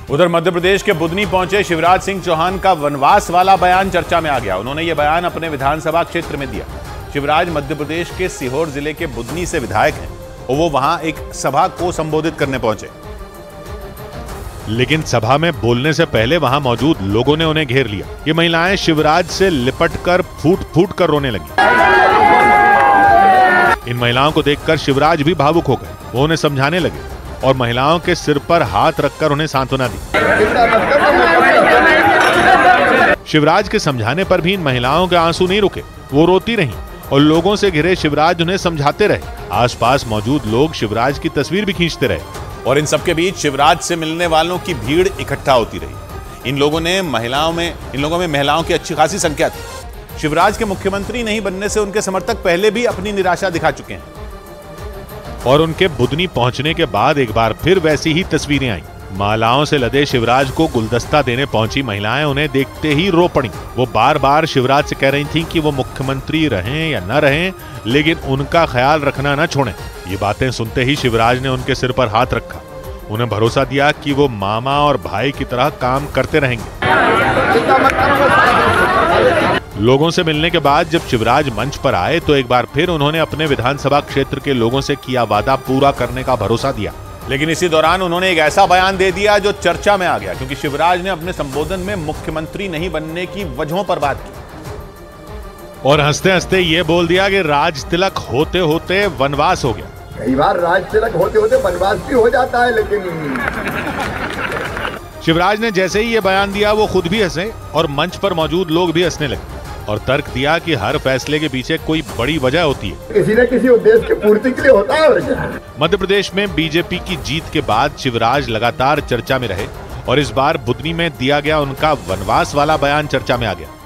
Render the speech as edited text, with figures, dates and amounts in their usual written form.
उधर मध्य प्रदेश के बुदनी पहुंचे शिवराज सिंह चौहान का वनवास वाला बयान चर्चा में आ गया। उन्होंने ये बयान अपने विधानसभा क्षेत्र में दिया। शिवराज मध्य प्रदेश के सीहोर जिले के बुदनी से विधायक हैं और वो वहां एक सभा को संबोधित करने पहुंचे, लेकिन सभा में बोलने से पहले वहां मौजूद लोगों ने उन्हें घेर लिया। ये महिलाएं शिवराज से लिपटकर फूट फूट कर रोने लगी। इन महिलाओं को देखकर शिवराज भी भावुक हो गए। वो उन्हें समझाने लगे और महिलाओं के सिर पर हाथ रखकर उन्हें सांत्वना दी। शिवराज के समझाने पर भी इन महिलाओं के आंसू नहीं रुके। वो रोती रहीं और लोगों से घिरे शिवराज उन्हें समझाते रहे। आसपास मौजूद लोग शिवराज की तस्वीर भी खींचते रहे और इन सबके बीच शिवराज से मिलने वालों की भीड़ इकट्ठा होती रही। इन लोगों में महिलाओं की अच्छी खासी संख्या थी। शिवराज के मुख्यमंत्री नहीं बनने से उनके समर्थक पहले भी अपनी निराशा दिखा चुके हैं और उनके बुदनी पहुंचने के बाद एक बार फिर वैसी ही तस्वीरें आई। मालाओं से लदे शिवराज को गुलदस्ता देने पहुंची महिलाएं उन्हें देखते ही रो पड़ी। वो बार बार शिवराज से कह रही थीं कि वो मुख्यमंत्री रहें या न रहें, लेकिन उनका ख्याल रखना न छोड़ें। ये बातें सुनते ही शिवराज ने उनके सिर पर हाथ रखा। उन्हें भरोसा दिया कि वो मामा और भाई की तरह काम करते रहेंगे। लोगों से मिलने के बाद जब शिवराज मंच पर आए तो एक बार फिर उन्होंने अपने विधानसभा क्षेत्र के लोगों से किया वादा पूरा करने का भरोसा दिया। लेकिन इसी दौरान उन्होंने एक ऐसा बयान दे दिया जो चर्चा में आ गया, क्योंकि शिवराज ने अपने संबोधन में मुख्यमंत्री नहीं बनने की वजहों पर बात की और हंसते हंसते ये बोल दिया कि राज तिलक होते होते वनवास हो गया। कई बार राज तिलक होते होते वनवास भी हो जाता है। लेकिन शिवराज ने जैसे ही ये बयान दिया वो खुद भी हंसे और मंच पर मौजूद लोग भी हंसने लगे और तर्क दिया कि हर फैसले के पीछे कोई बड़ी वजह होती है, किसी न किसी उद्देश्य की पूर्ति के लिए होता है। मध्य प्रदेश में बीजेपी की जीत के बाद शिवराज लगातार चर्चा में रहे और इस बार बुदनी में दिया गया उनका वनवास वाला बयान चर्चा में आ गया।